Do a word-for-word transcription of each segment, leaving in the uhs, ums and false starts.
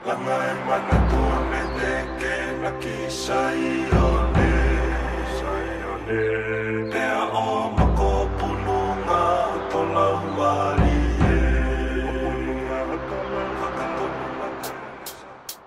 Langai mana tuone teke na kisaione Saione Pea o mako pununga o tolau malie O pununga o tolau makatonu matanasa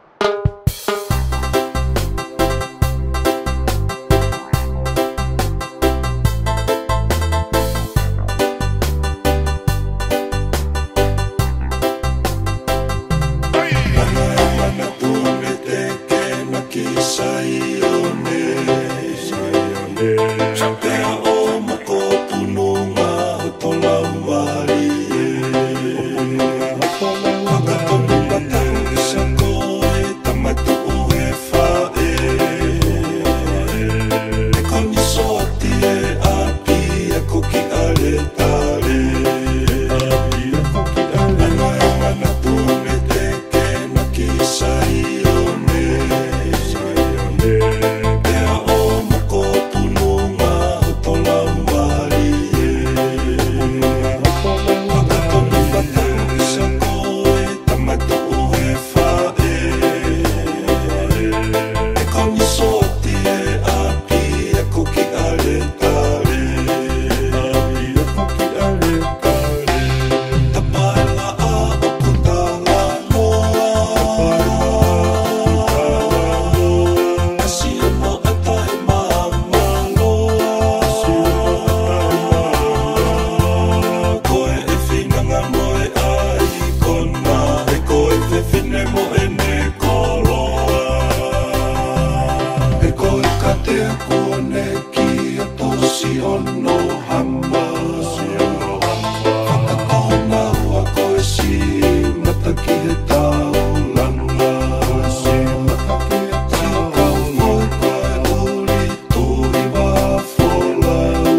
Saione, Saione Pea o mako pununga o tolau malie O pununga o tolau makatonu matanasa koe tamatu ue whae E koni soati e api a koki ale tale Api a koki ale Anai mana tuone teke na ki Saione Pea o mako pununga o tolau malie Makatonu matanasa koe tamatu ue whae E koni soati e api a koki ale tale Api a koki ale tale Tapaela a o kutala noa Ono hama Whakakona ua koe si mataki he taulanga Si kau moi koe uri turi wa wholau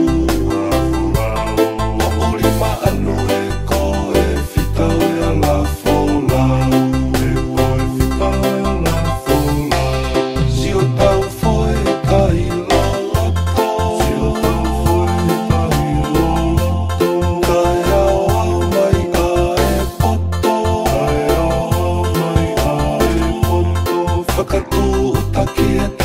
O uri maanu e koe whitau e ala wholau E koe whitau e ala wholau Si o tau whoe kai loto Si o tau Whakatū taki e